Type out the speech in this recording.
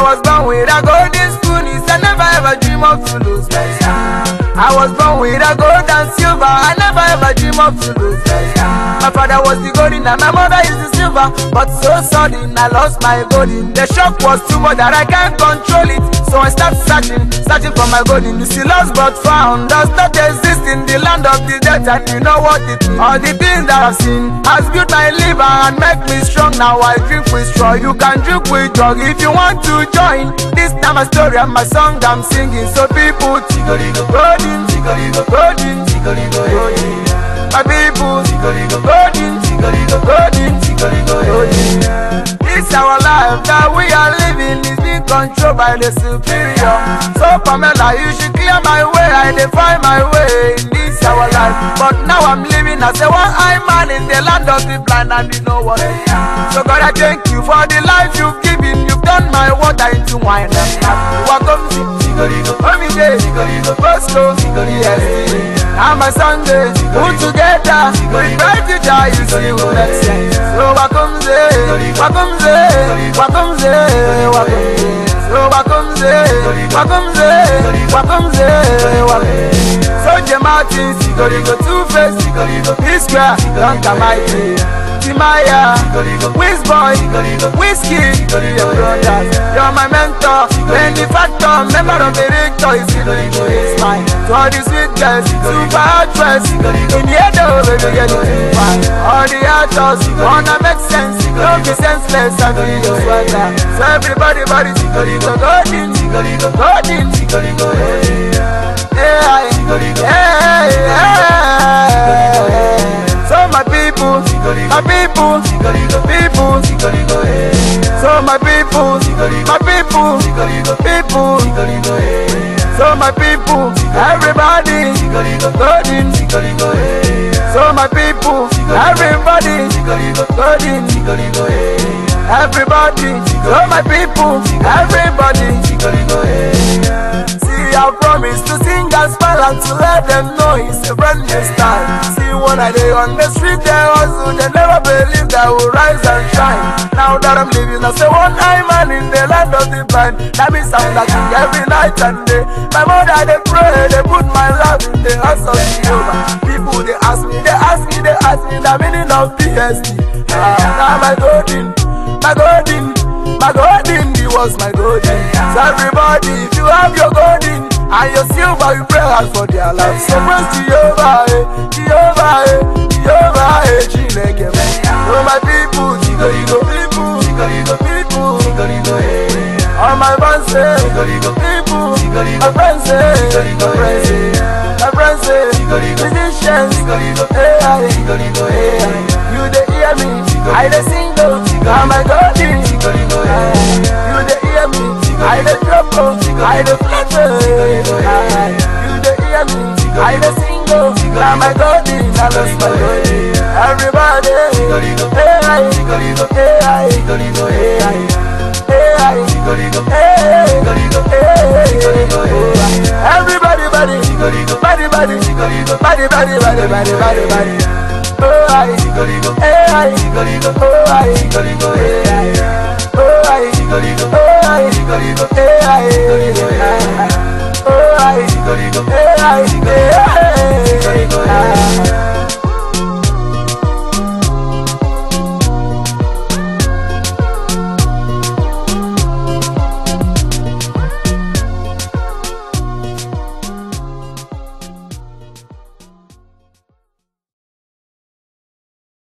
was born with a golden spoon. I never ever dream of to lose myself. I was born with a gold and silver. I never ever dream of to lose myself. My father was the golden and my mother is the silver. But so sudden I lost my golden. The shock was too much that I can't control it. So I start searching for my golden. You see, lost but found does not exist in the land of the dead. And you know what it means. All the things that I've seen has built my liver and make me strong. Now I drink with straw. You can drink with jug if you want to join. This time my story and my song I'm singing. So people, golden, golden, golden. My people, golden, golden, golden. This our life that we are living is being controlled by the superior. So Pamela, you should clear my way. I define my way in this our life. But now I'm living as a one-eyed man in the land of the blind, and you know what? So God, I thank you for the life you've given. You've done my water into wine. Welcome to Homie Day, Bosco, yes. And my Sunday, put together with bright future, you see what I say. So welcome there, welcome there, welcome there, welcome there. So welcome there, welcome there, welcome there, welcome there. So J Martins, go Two-Face, P-Square, don't come my way. Timaya, Wizboy, Whiskey, your brothers, you're my mentor, benefactor, member of the rector, is mine. To all the sweet girls, super actress, in the head of baby, get it fine. All the actors, wanna make sense, don't be senseless, I feel your swagger. So everybody, golden, so my people, my people, people. So my people, my people, people. So my people, everybody, golden. So my people, everybody, golden. Everybody, so my people, everybody. See, I promise to sing and smile and to let them know it's a brand new style. See, when I day on the street, they hustle, they never believe that will rise and shine. Now that I'm living as a one-eyed man in the land of the blind, that means I'm like every night and day. My mother, they pray, they put my love in the hands of Jehovah. People, they ask me the meaning of PSD. Now my golden, my golden, my golden, he was my golden. So everybody, if you have your golden and your silver, you pray hard for their life. So praise Jehovah, Jehovah, Jehovah, Chineke. So my people, people, all my fans say, people, my friends say, my friends say, musicians, you they hear me, I they sing though, now my golden. You they hear me, I dey drop, I dey flex. You dey hear me, I dey sing, now my golden, I lost my golden. Everybody, everybody. Oh,